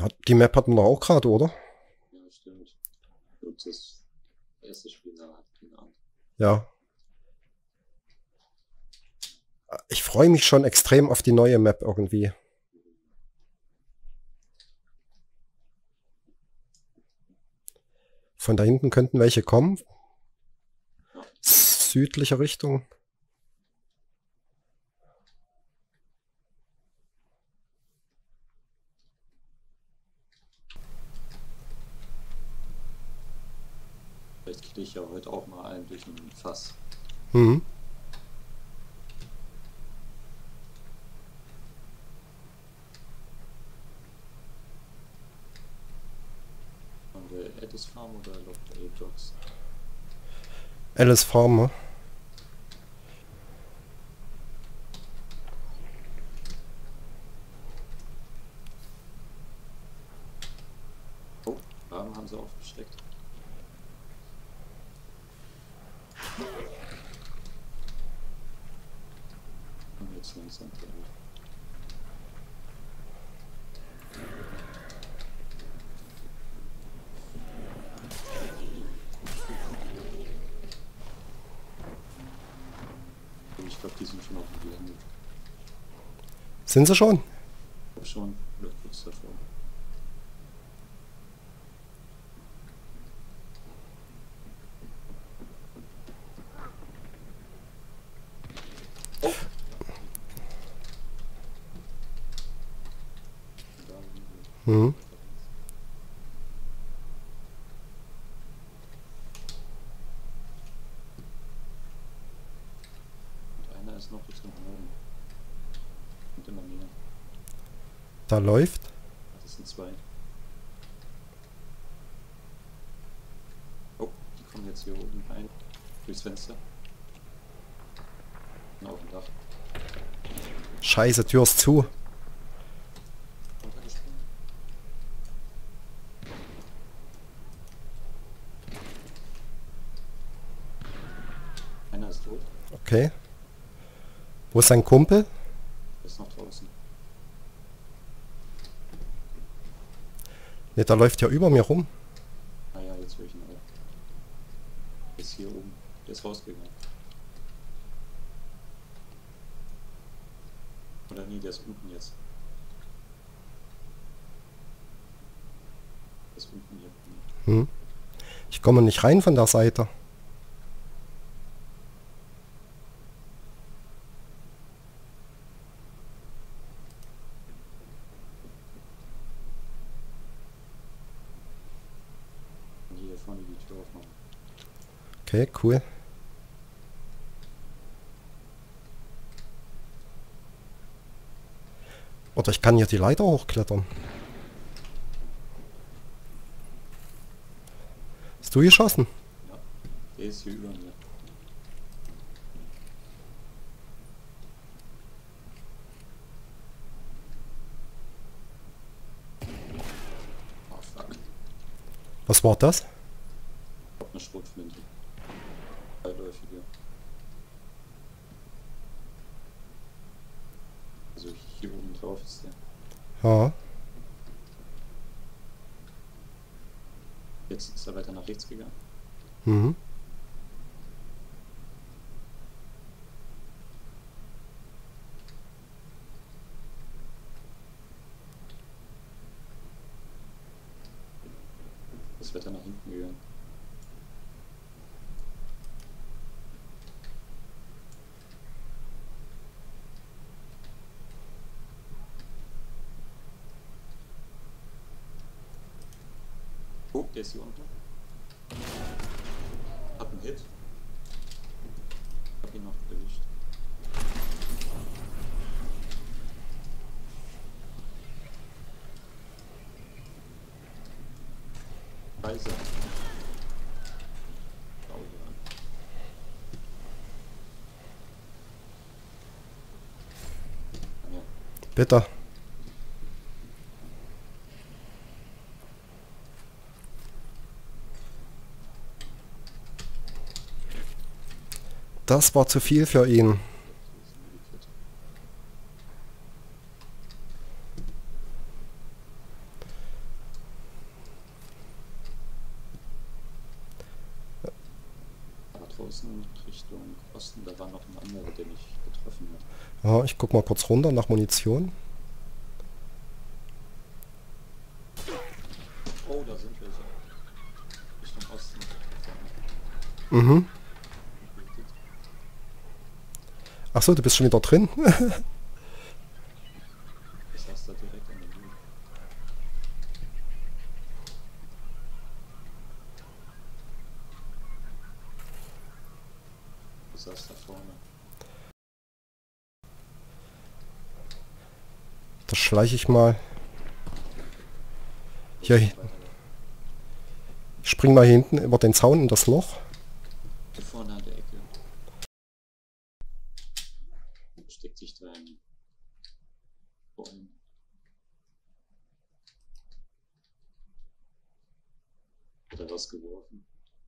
Die Map hatten wir auch gerade, oder? Ja, stimmt. Und das erste Spiel da hat keine Ahnung. Ja. Ich freue mich schon extrem auf die neue Map irgendwie. Von da hinten könnten welche kommen. Ja. Südliche Richtung. Vielleicht kriege ich ja heute auch mal einen durch ein Fass. Mhm. Von der Addis Farm oder Local Dogs? Alice Farmer. Oh, Rahmen haben sie aufgesteckt. Und jetzt langsam glaube ich. Ich glaube, die sind schon auf dem Gelände. Sind sie schon? Ich glaube schon, oder kurz davor. Oh! Mhm. Und einer ist noch Richtung Norden. Und immer mehr. Da läuft. Das sind zwei. Oh, die kommen jetzt hier oben rein. Durchs Fenster. Und auf dem Dach. Scheiße, Tür ist zu. Runtergesprungen. Einer ist tot. Okay. Wo ist sein Kumpel? Der ist noch draußen. Ne, der läuft ja über mir rum. Ah ja, jetzt höre ich ihn auch. Der ist hier oben. Der ist rausgegangen. Oder nee, der ist unten jetzt. Der ist unten hier. Hm. Ich komme nicht rein von der Seite. Und hier vorne die Tür aufmachen. Okay, cool. Oder ich kann hier die Leiter hochklettern. Hast du geschossen? Ja, der ist hier über mir. Oh fuck. Was war das? Ich hab eine Schrotflinte. Beiläufige. Also hier oben drauf ist der. Ja. Jetzt ist er weiter nach rechts gegangen. Mhm. Ist weiter nach hinten gegangen. Oh, der ist hier unten. Hab einen Hit. Hab ihn noch erwischt. Scheiße. Sauber. Ja. Bitte. Das war zu viel für ihn. außen Richtung Osten, da war noch ein anderer, der mich getroffen hat. Ja, ich guck mal kurz runter nach Munition. Oh, da sind welche. Richtung Osten. Mhm. Ach so, du bist schon wieder drin? Ich saß da direkt an der Höhe. Du saß da vorne. Da schleiche ich mal. Hier, ich spring mal hier hinten über den Zaun in das Loch. Hier vorne an der Ecke. Steckt sich da ein Bäum. Oder was geworfen.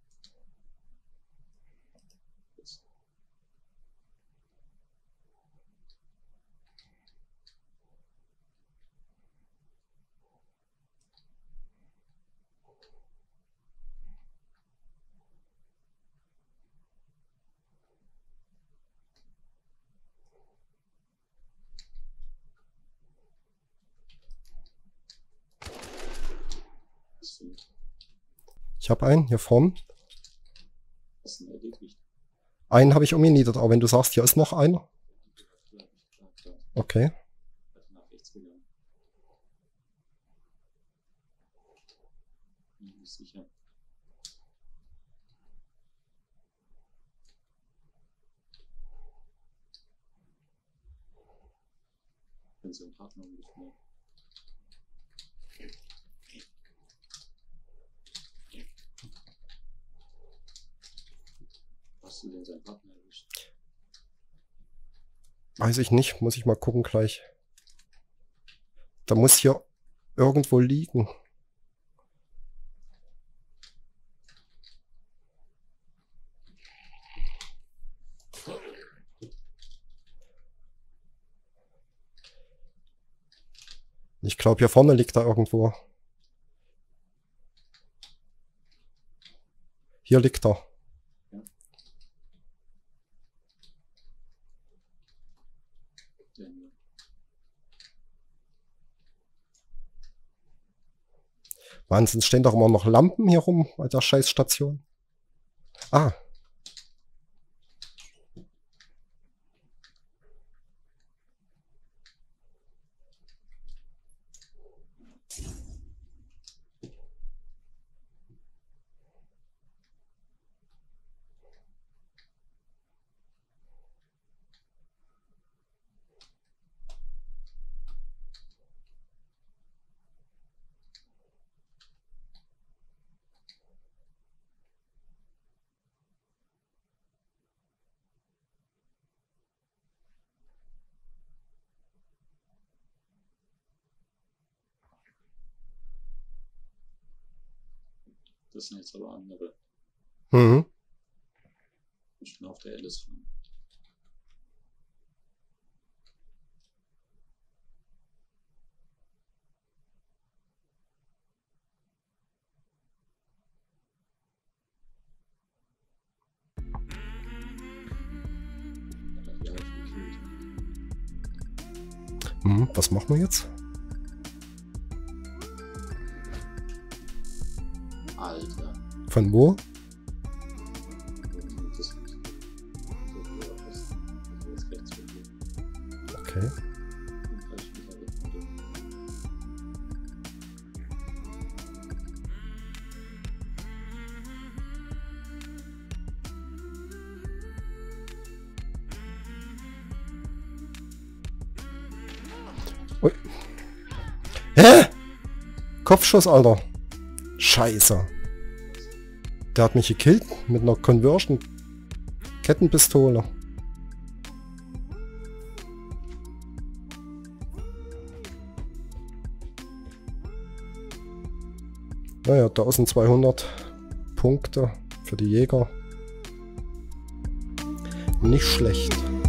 Jetzt. Ich habe einen hier vorn. Das ist ein erledigt. Einen habe ich umgeniedert, aber wenn du sagst, hier ist noch einer. Klar. Okay. Nach rechts gegangen. Nicht sicher. Wenn so ein Partner ungefähr. Hast du denn seinen Partner erwischt? Weiß ich nicht, muss ich mal gucken gleich. Da muss hier irgendwo liegen. Ich glaube, hier vorne liegt er irgendwo. Hier liegt er. Wahnsinn, stehen doch immer noch Lampen hier rum bei der Scheißstation. Ah. Das sind jetzt aber andere. Mhm. Ich bin auf der Alice fahren. Was machen wir jetzt? Alter. Von wo? Okay. Ui. Hä? Kopfschuss, Alter. Scheiße. Der hat mich gekillt mit einer Conversion Kettenpistole. Naja, 1200 Punkte für die Jäger. Nicht schlecht.